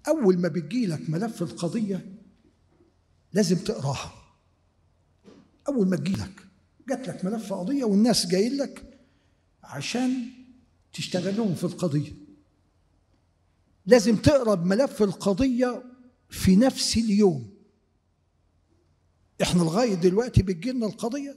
أول ما بتجيلك ملف القضية لازم تقراها. أول ما جات لك ملف قضية والناس جايين لك عشان تشتغل لهم في القضية، لازم تقرأ ملف القضية في نفس اليوم. احنا لغاية دلوقتي بتجيلنا القضية،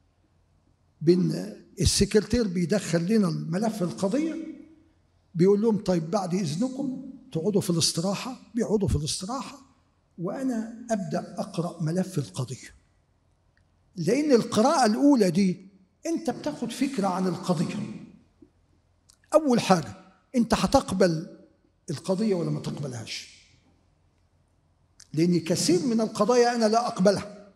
السكرتير بيدخل لنا الملف القضية، بيقول لهم طيب بعد إذنكم تقعدوا في الاستراحة، بيقعدوا في الاستراحة وأنا أبدأ أقرأ ملف القضية. لأن القراءة الأولى دي أنت بتاخد فكرة عن القضية. أول حاجة أنت هتقبل القضية ولا ما تقبلهاش؟ لأن كثير من القضايا أنا لا أقبلها،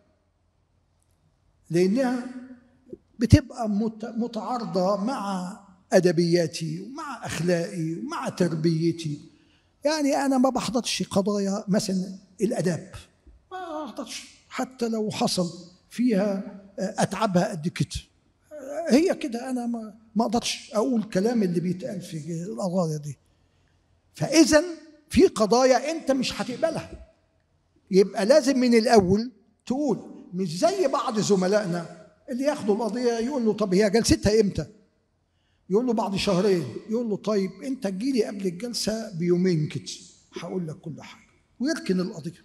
لأنها بتبقى متعارضة مع أدبياتي ومع أخلاقي ومع تربيتي. يعني أنا ما بحضرش قضايا مثلا الأداب، ما بحضرش حتى لو حصل فيها أتعبها قد كده. هي كده، أنا ما أقدرش أقول كلام اللي بيتقال في القضايا دي. فإذا في قضايا أنت مش هتقبلها، يبقى لازم من الأول تقول. مش زي بعض زملائنا اللي ياخدوا القضية يقول له طب هي جلستها إمتى؟ يقول له بعد شهرين. يقول له طيب أنت تجيلي قبل الجلسة بيومين كده هقول لك كل حاجة، ويركن القضية.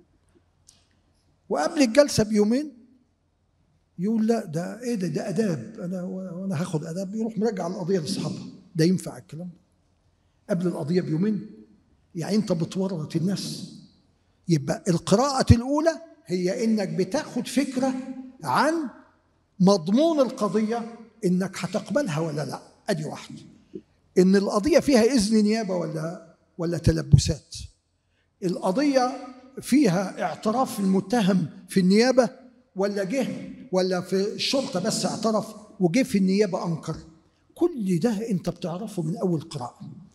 وقبل الجلسة بيومين يقول لا ده إيه ده آداب، أنا هاخد آداب، يروح مرجع القضية لأصحابها. ده ينفع الكلام ده؟ قبل القضية بيومين؟ يعني أنت بتورط الناس. يبقى القراءة الأولى هي إنك بتاخد فكرة عن مضمون القضية، إنك هتقبلها ولا لا. أدي واحد، إن القضية فيها إذن نيابة ولا تلبسات، القضية فيها اعتراف المتهم في النيابة ولا في الشرطة بس اعترف وجه في النيابة أنكر. كل ده أنت بتعرفه من أول قراءة.